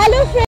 Hello friend,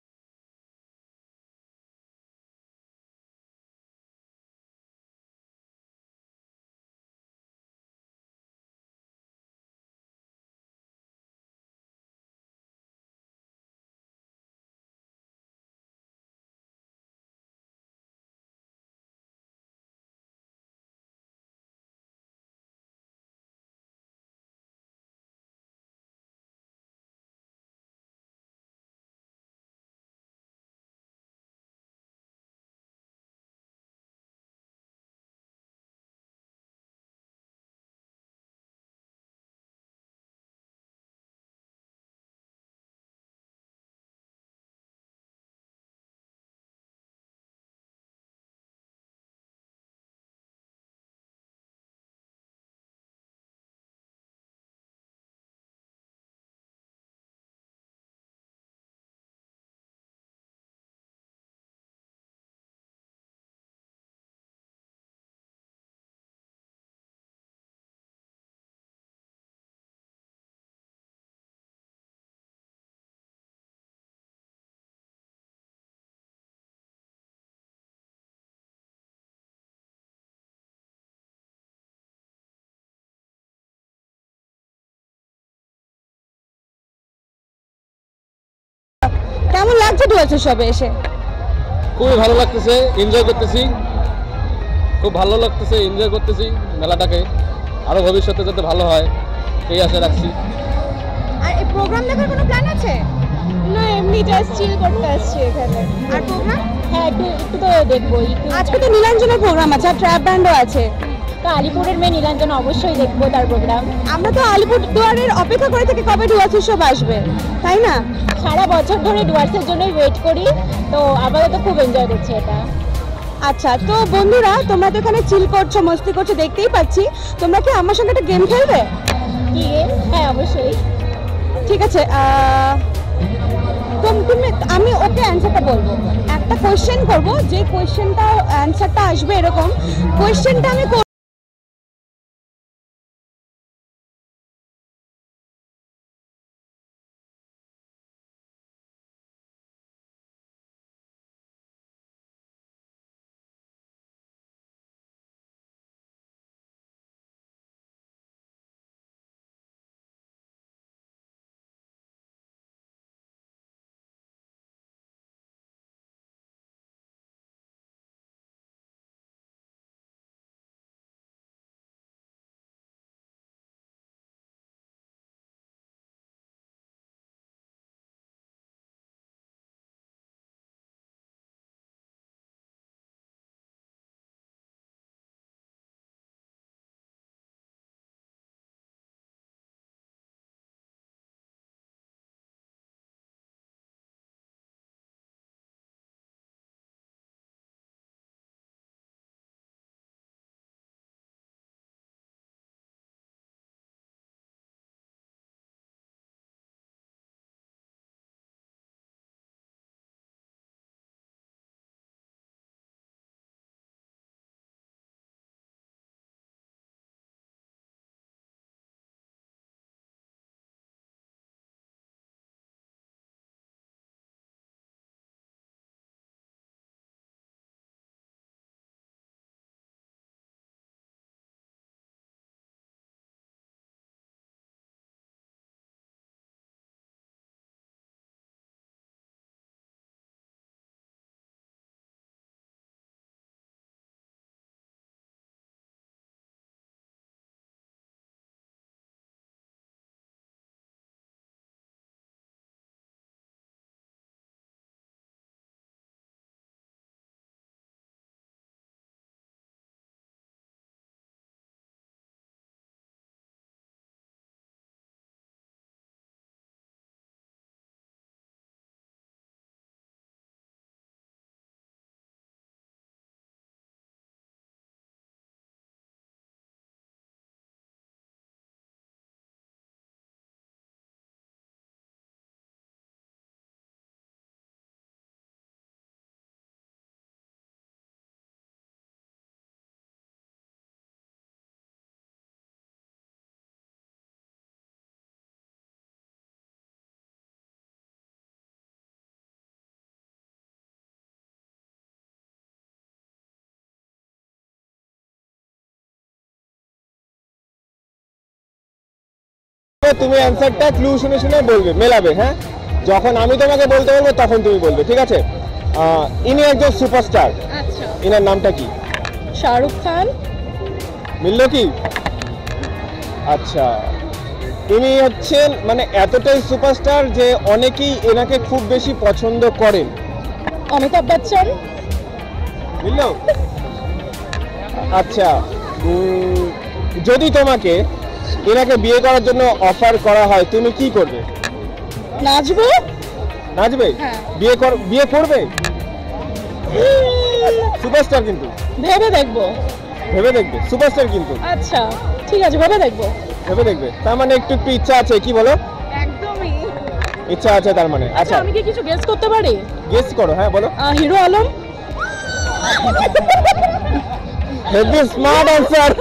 কেমন লাগছে ডুয়ার্স উৎসবে এসে? খুবই ভালো লাগতেছে, এনজয় করতেছি, খুব ভালো লাগতেছে, এনজয় করতেছি মেলাটাকে। আরো ভবিষ্যতে যাতে ভালো হয় এই আশা রাখছি। আর এই প্রোগ্রাম দেখার কোনো প্ল্যান আছে? না, এমনি জাস্ট চিল করতে আসছি এখানে। আর প্রোগ্রাম? হ্যাঁ, একটু একটু তো দেখবো। আজকে তো নীলাঞ্জনের প্রোগ্রাম আছে আর ট্র্যাপ ব্যান্ডও আছে। তো আলিপুরের মেয়ে নীলাঞ্জন অবশ্যই দেখবো তার প্রোগ্রাম। আমরা তো আলিপুরদুয়ারের অপেক্ষা করে থাকি কবে ডুয়ার্স উৎসব আসবে, তাই না? সারা বছর ধরে ডুয়ার্সের জন্যই ওয়েট করি, তো আপাতত খুব এনজয় করছি এটা। আচ্ছা, তো বন্ধুরা তোমরা তো এখানে চিল করছো, মস্তি করছো, দেখতেই পাচ্ছি। তোমরা কি আমার সঙ্গে একটা গেম খেলবে? কি গেম? হ্যাঁ, অবশ্যই। ঠিক আছে, তুমি আমি ওকে অ্যান্সারটা বলবো, একটা কোয়েশ্চেন করব, যে কোয়েশ্চেনটা অ্যান্সারটা আসবে এরকম কোয়েশ্চেনটা আমি তুমি অ্যান্সারটা ক্লু শুনে শুনে বলবে, মেলাবে। হ্যাঁ, যখন আমি তোমাকে বলতে বলবো তখন তুমি বলবে, ঠিক আছে? ইনি একজন সুপারস্টার, আচ্ছা, ইনার নামটা কি? শাহরুখ খান। মিললো কি? আচ্ছা, ইনি হচ্ছেন মানে এতটাই সুপারস্টার যে অনেকেই এনাকে খুব বেশি পছন্দ করেন। অমিতাভ বচ্চন। বুঝলো? আচ্ছা, যদি তোমাকে এনাকে বিয়ে করার জন্য অফার করা হয় তুমি কি করবে? নাচবো। নাচবে? হ্যাঁ। বিয়ে করবে? সুপারস্টার কিন্তু, ভেবে দেখবো। ভেবে দেখবে। সুপারস্টার কিন্তু, আচ্ছা ঠিক আছে, ভেবে দেখবো। ভেবে দেখবে। তার মানে একটু একটু ইচ্ছা আছে, কি বলো? একদমই। ইচ্ছা আছে তার মানে। আচ্ছা, আচ্ছা, আমি কি কিছু গেস করতে পারি? গেস করো। হ্যাঁ বলো। Hero Alam. Heavy smart answer.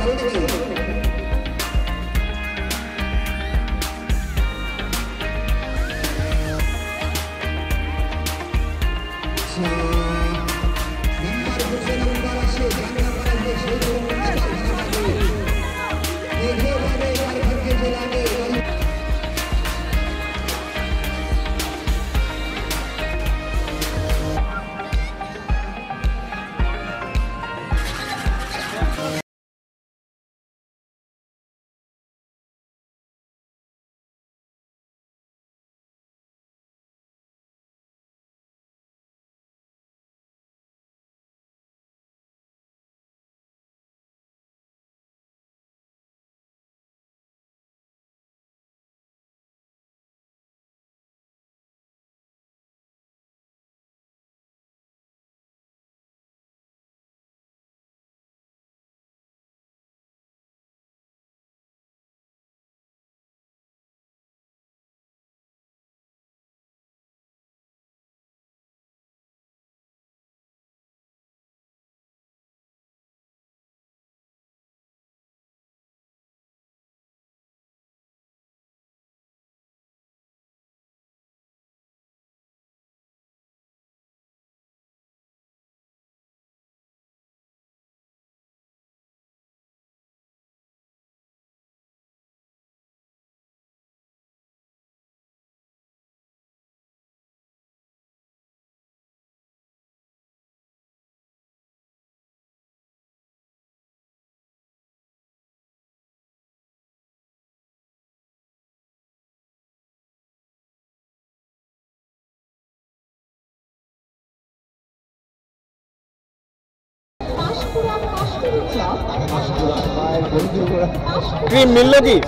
Cream মিললো কি?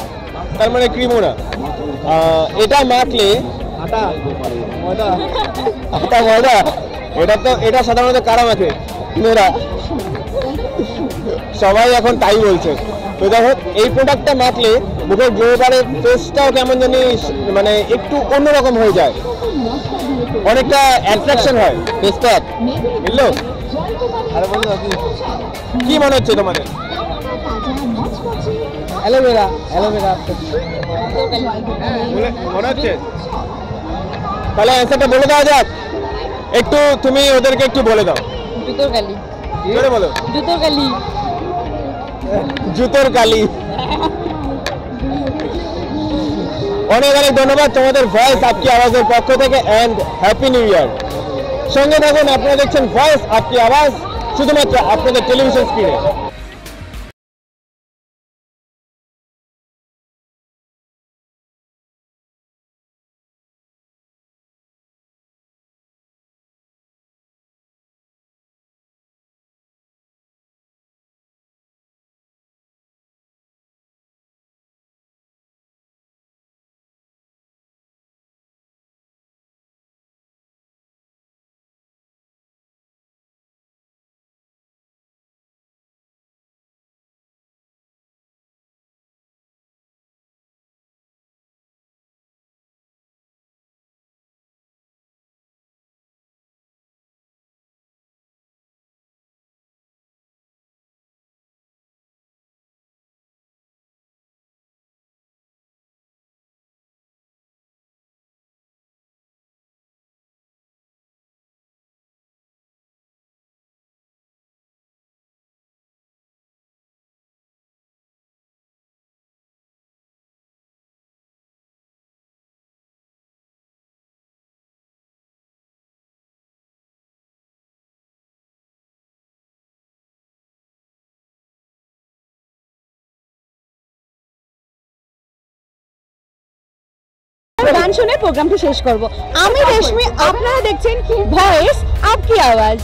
তার মানে ক্রিমও না, এটা মাখলে আটা ময়দা, আটা ময়দা, এটা সাধারণত কারা মাখে? মেয়েরা। সবাই এখন তাই বলছে। তো দেখো এই প্রোডাক্টটা মাখলে মুখের গ্লোবারের ফেসটাও কেমন জানি মানে একটু অন্যরকম হয়ে যায়, অনেকটা অ্যাট্রাকশন হয় ফেসটা। বুঝলো? আরে বলো কি মনে হচ্ছে তোমাদের? অ্যালোভেরা অ্যালোভেরা মনে হচ্ছে। তাহলে অ্যান্সারটা বলে দেওয়া যাক। একটু তুমি ওদেরকে একটু বলে দাও। জুতোর কালি। জোরে বলো। জুতোর কালি। জুতোর কালি। অনেক অনেক ধন্যবাদ তোমাদের ভয়েস আপকি আওয়াজের পক্ষ থেকে, এন্ড হ্যাপি নিউ ইয়ার। সঙ্গে থাকুন, আপনারা দেখছেন ভয়েস আপকি আওয়াজ শুধুমাত্র আপনাদের টেলিভিশন স্ক্রিনে। গান শুনে প্রোগ্রামটি শেষ করব। আমি রেশমি, আপনারা দেখছেন ভয়েস আপকি আওয়াজ।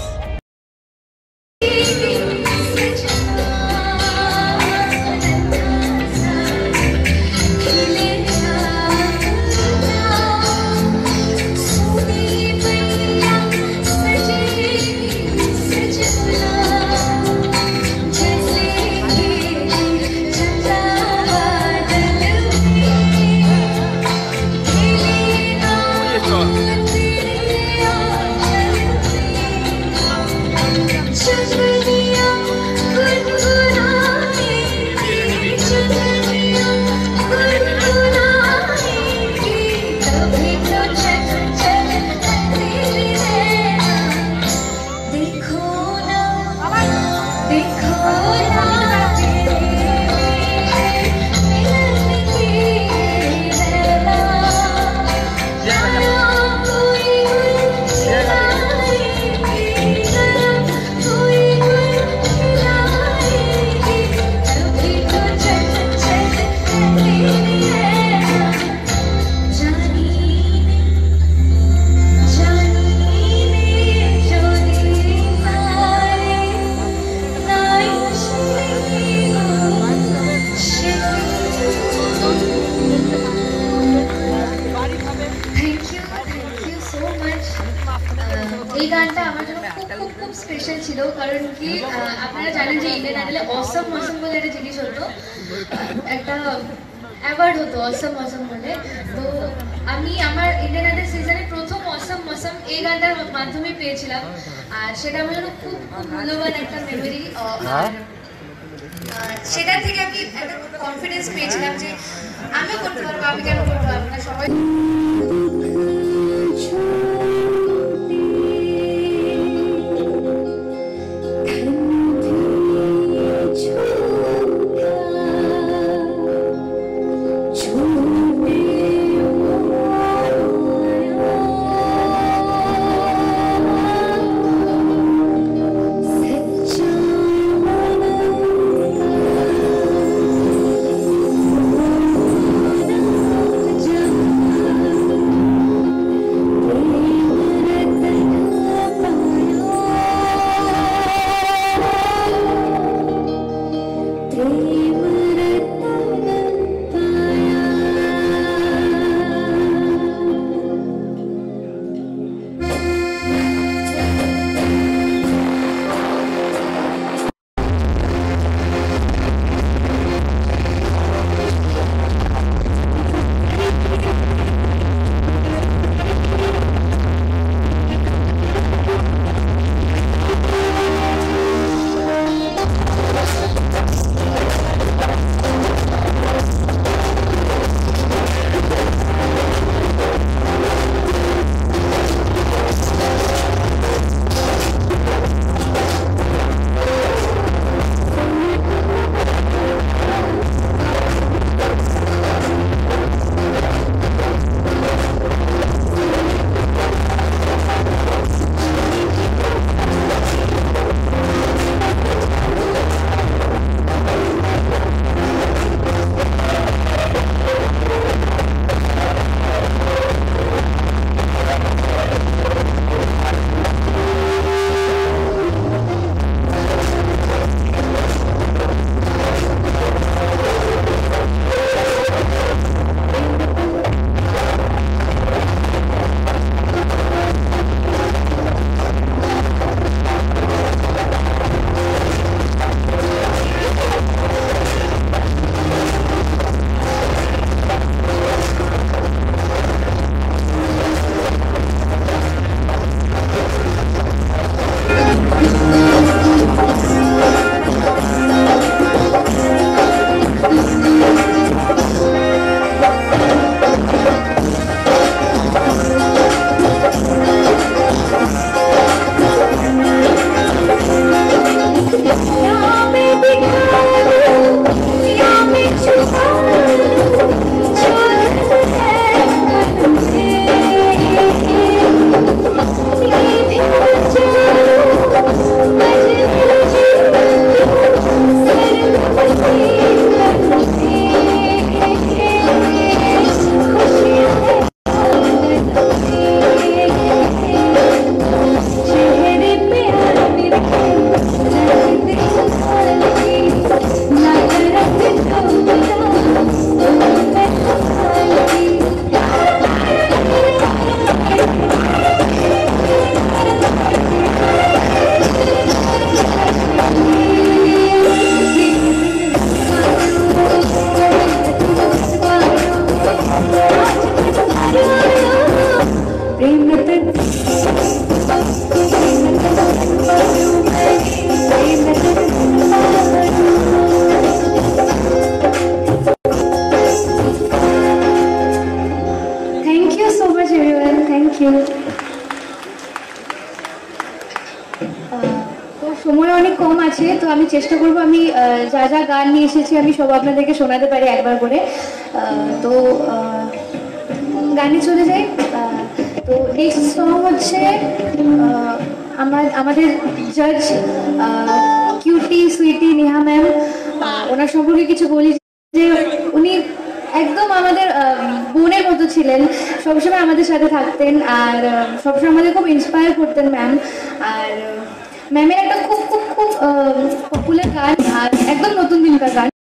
এই গানটা আমার জন্য খুব খুব খুব স্পেশাল ছিল, কারণ কি আপনারা জানেন যে ইন্ডিয়ান আইডলে অসম মসম বলে একটা জিনিস হতো, একটা অ্যাওয়ার্ড হতো অসম মসম বলে। তো আমি আমার ইন্ডিয়ান আইডল সিজনে প্রথম অসম মসম এই গানটার মাধ্যমে পেয়েছিলাম, আর সেটা আমার জন্য খুব খুব মূল্যবান একটা মেমোরি। আর সেটা থেকে আমি একটা কনফিডেন্স পেয়েছিলাম যে আমিও করতে পারবো, আমি কেন করতে পারবো না, সবাই। সময় অনেক কম আছে, তো আমি চেষ্টা করবো আমি যা যা গান নিয়ে এসেছি আমি সব আপনাদেরকে শোনাতে পারি একবার করে। তো গানে চলে যাই। তো নেক্সট সং হচ্ছে আমাদের জাজ কিউটি সুইটি নেহা ম্যাম। ওনার সম্পর্কে কিছু বলি যে উনি একদম আমাদের বোনের মতো ছিলেন, সবসময় আমাদের সাথে থাকতেন আর সবসময় আমাদের খুব ইন্সপায়ার করতেন ম্যাম। আর ম্যামের একটা খুব খুব খুব পপুলার গান আর একদম নতুন দিনকার গান,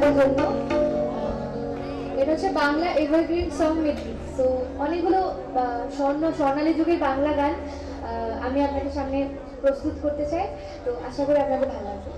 আমাদের জন্য। এটা হচ্ছে বাংলা এভারগ্রিন সং মেডলি। তো অনেকগুলো স্বর্ণালী যুগের বাংলা গান আমি আপনাদের সামনে প্রস্তুত করতে চাই। তো আশা করি আপনাদের ভালো লাগবে।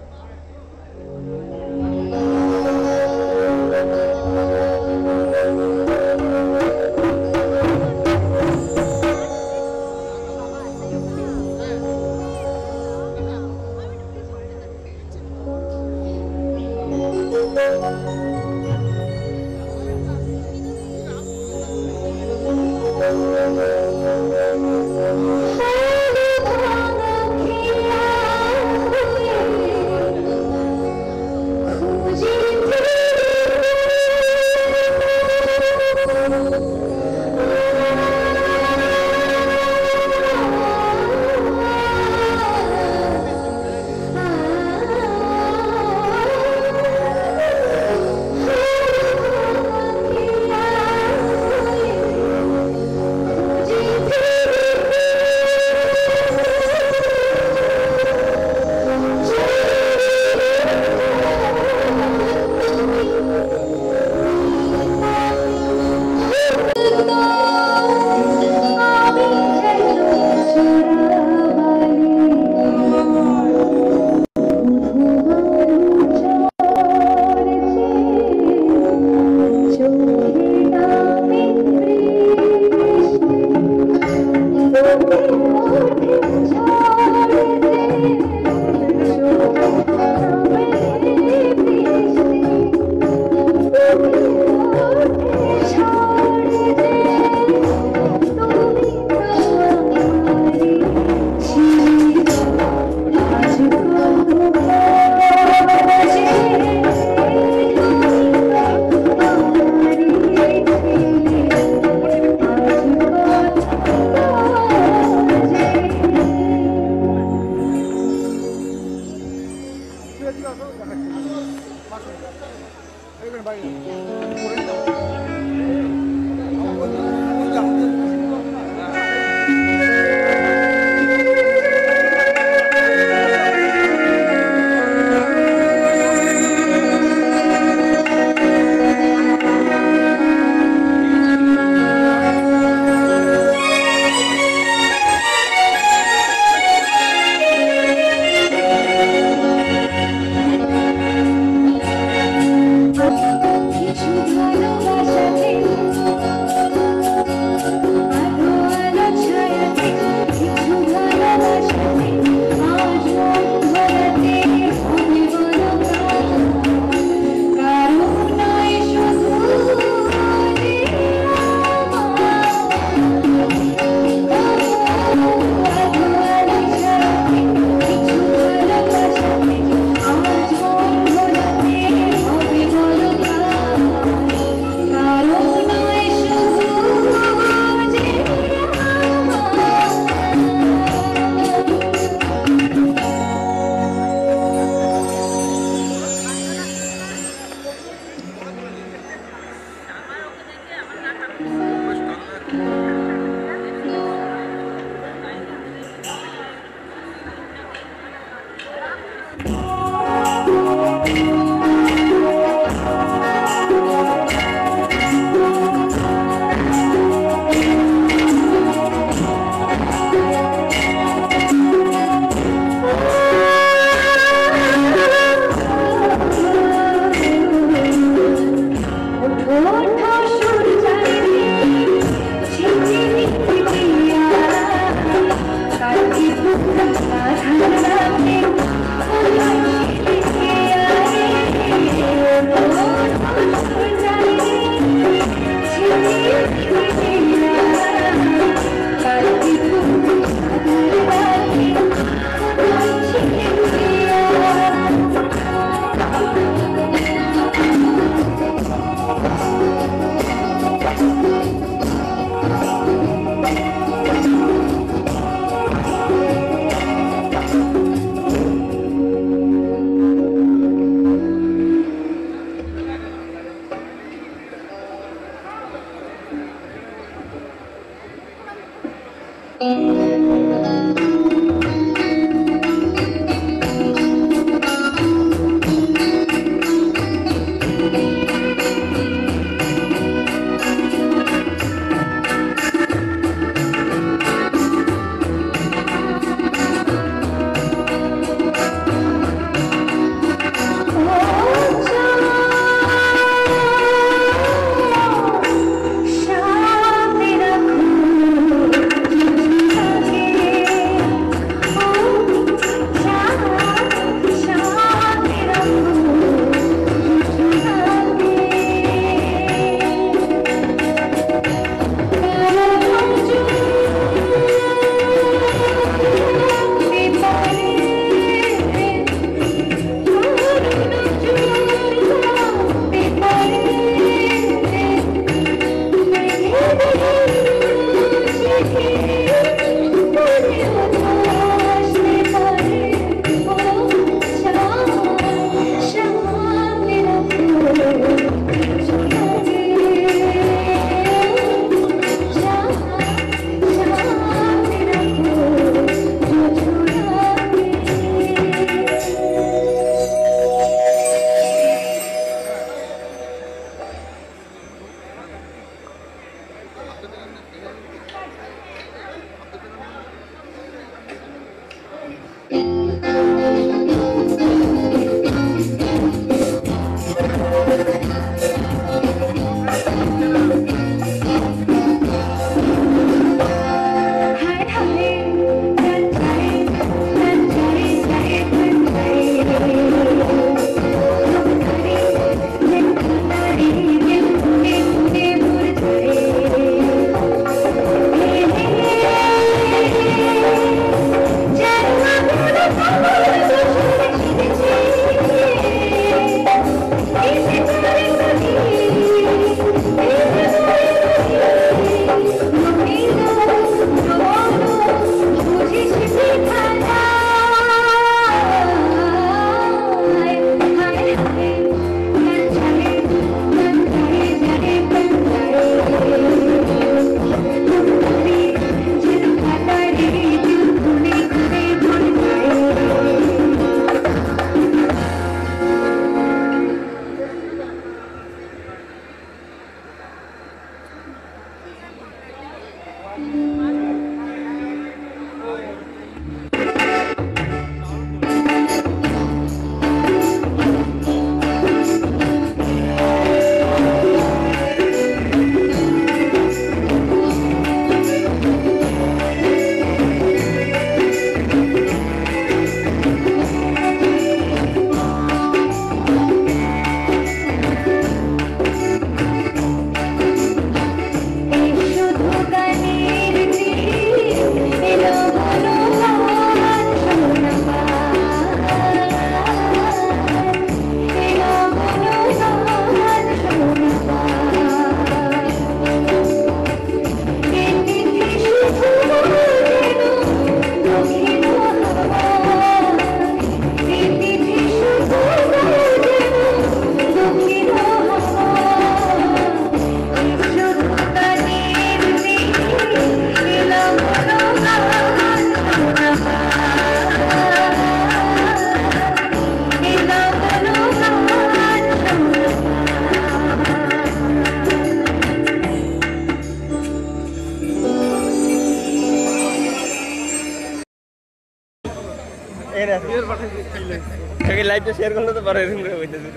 লাইভটা শেয়ার করলে তো পরে এরকম করে হইতেছে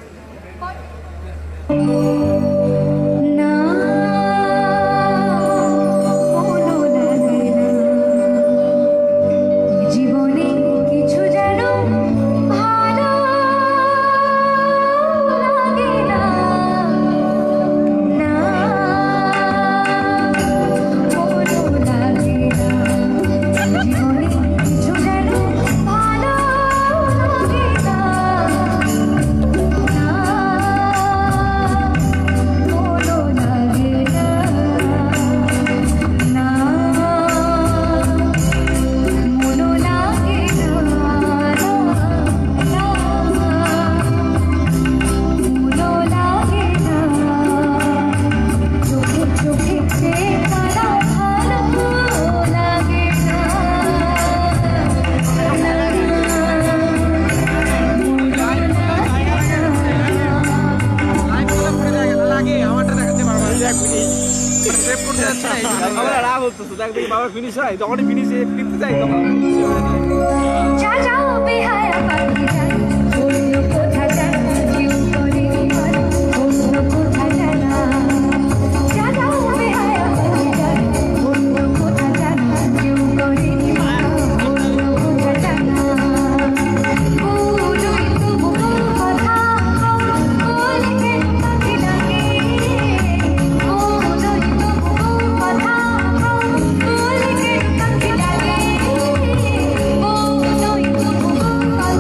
জীবনে কিছু যেন ভালো লাগে না না ভালো লাগে না জীবনে কিছু যেন ভালো লাগে না না ভালো লাগে না না মনো লাগে না মনো লাগে না চোখে চোখে সে তারা ভালো লাগে না যা যাও বেহায়া পাখি যায় অন্য কোথা যায় না কেউ করে নিবার অন্য কোথা যায় না যা যাও বেহায়া পাখি যায় অন্য কোথা যায় না কেউ করে নিবার অন্য কোথা যায় না বলুই তবু কথা বলতে পাখি লাগে বলুই তবু কথা বলতে পাখি লাগে বলুই তবু কথা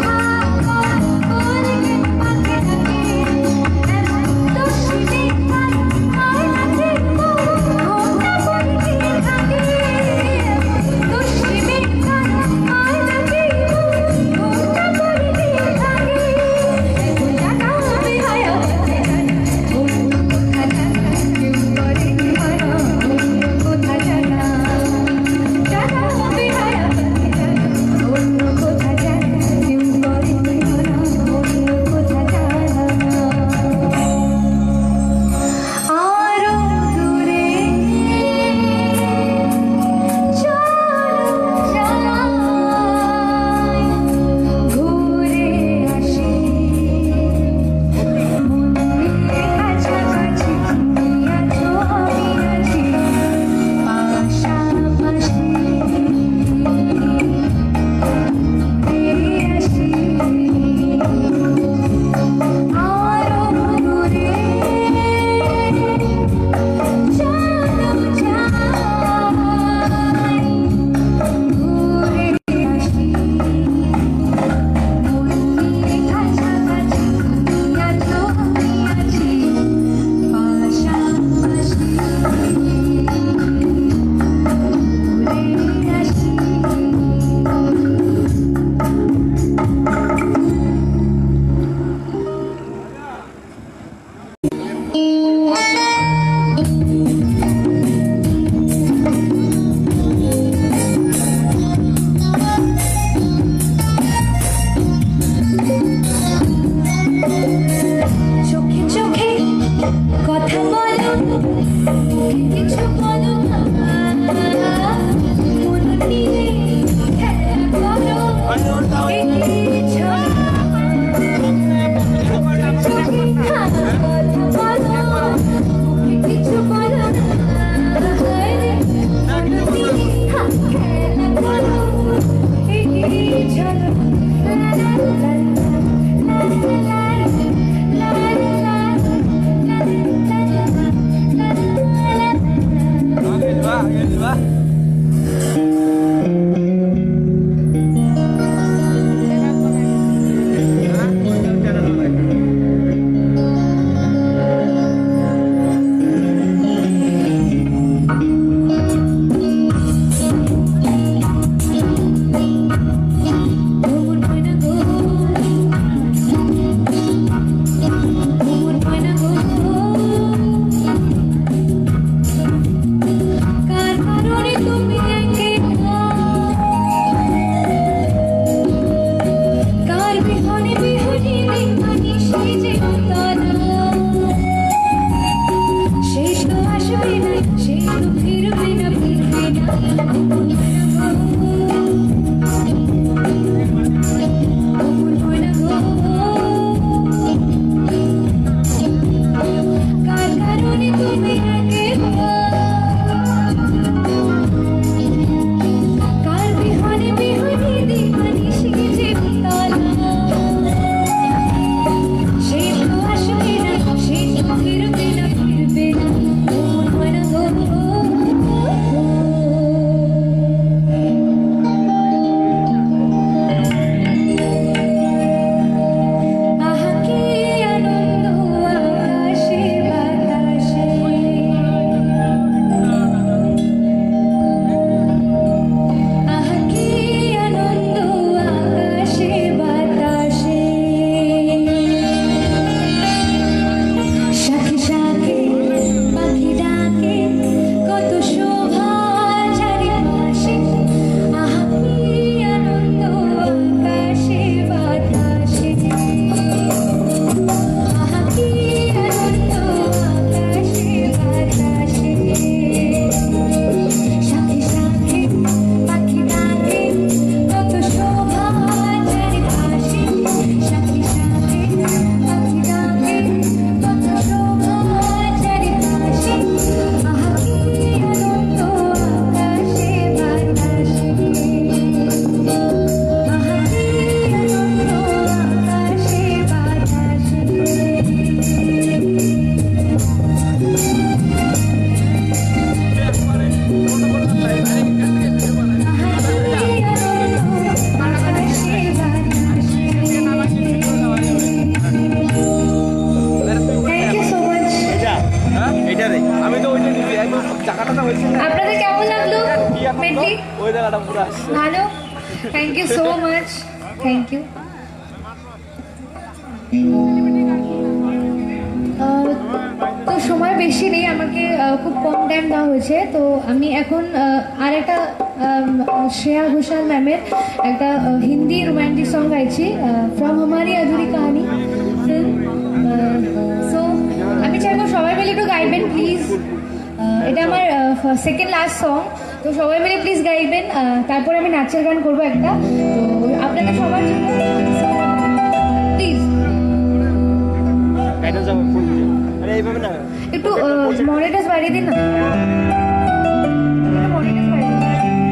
thank you so much, thank you. তো সময় বেশি নেই, আমাকে খুব কম টাইম দেওয়া হয়েছে। তো আমি এখন আর একটা শ্রেয়া ঘোষাল ম্যামের একটা হিন্দি রোম্যান্টিক সং গাইছি, from Hamari Adhuri Kahani film. So আমি চাইবো সবাই মিলে একটু গাইবেন প্লিজ। এটা আমার সেকেন্ড লাস্ট সং, তো সবাই মিলে প্লিজ গাইবেন। তারপরে আমি নাচের গান করবো একটা, তো আপনাদের সবার জন্য প্লিজ একটু মনিটরস বাড়িয়ে দিন না। মনিটরস বাড়িয়ে দিন।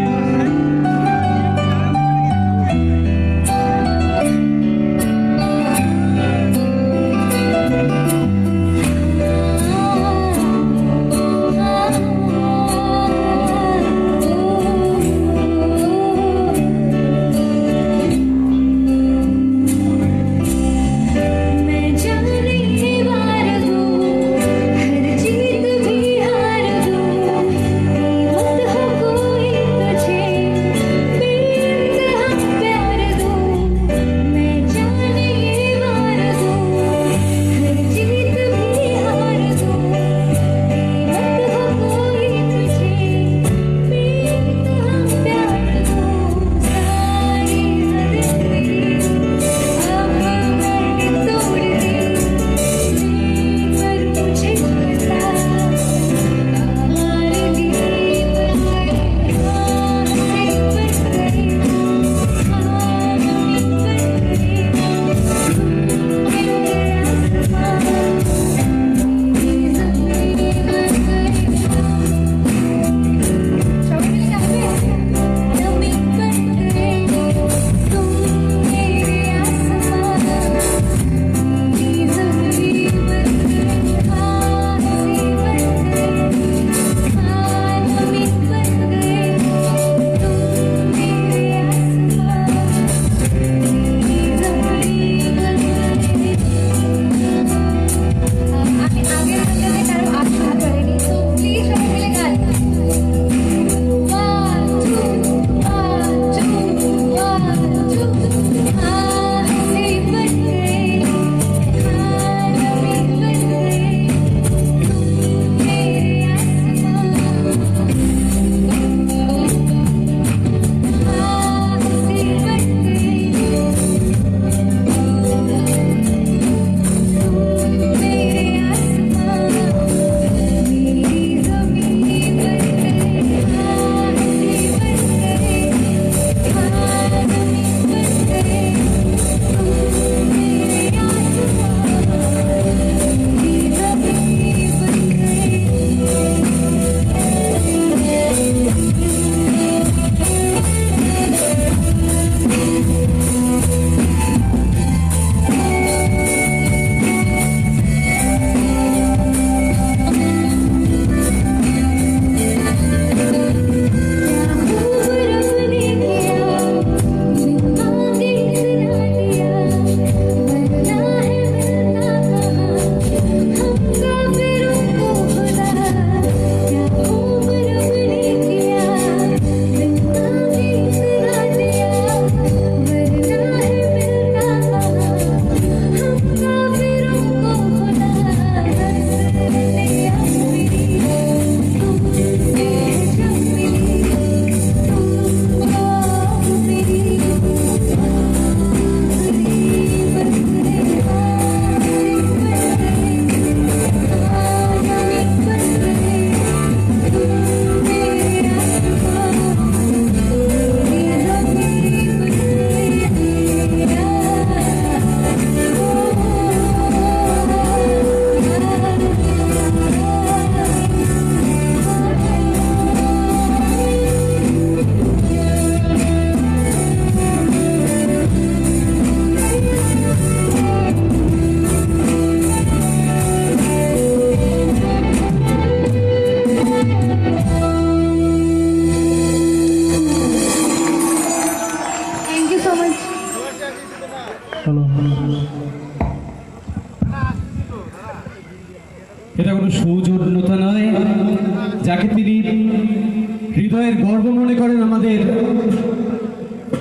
এটা কোনো সৌজন্যতা নয়, যাকে তিনি হৃদয়ের গর্ব মনে করেন আমাদের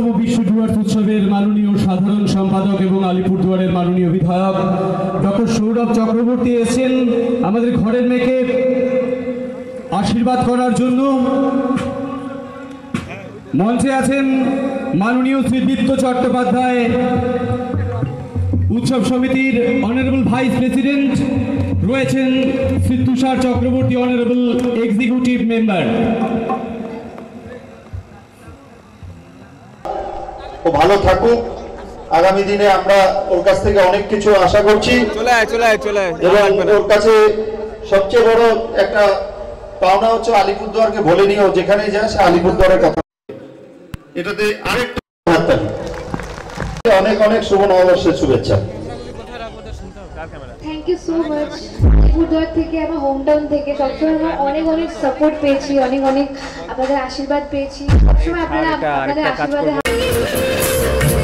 21তম বিশ্ব ডুয়ার্স উৎসবের মাননীয় সাধারণ সম্পাদক এবং আলিপুরদুয়ারের মাননীয় বিধায়ক ডক্টর সৌরভ চক্রবর্তী এসেছেন আমাদের ঘরের মেয়েকে আশীর্বাদ করার জন্য। মঞ্চে আছেন মাননীয় শ্রী দীপ্ত চট্টোপাধ্যায়, উৎসব সমিতির অনারেবল ভাইস প্রেসিডেন্ট, রয়েছেন Shri Tushar Chakraborty, honourable executive member. ও ভালো থাকুক, আগামী দিনে আমরা ওর কাছ থেকে অনেক কিছু আশা করছি। এবং ওর কাছে সবচেয়ে বড় একটা পাওনা হচ্ছে আলিপুরদুয়ারকে বলে নিও, যেখানেই যায় সে আলিপুরদুয়ারের কথা। এটাতে আরেকটু অনেক অনেক শুভ নববর্ষের শুভেচ্ছা। Thank you so much. Alipurduar থেকে, আমার হোম টাউন থেকে সবসময় আমরা অনেক অনেক সাপোর্ট পেয়েছি, অনেক অনেক আপনাদের আশীর্বাদ পেয়েছি। সবসময় আপনাদের আশীর্বাদে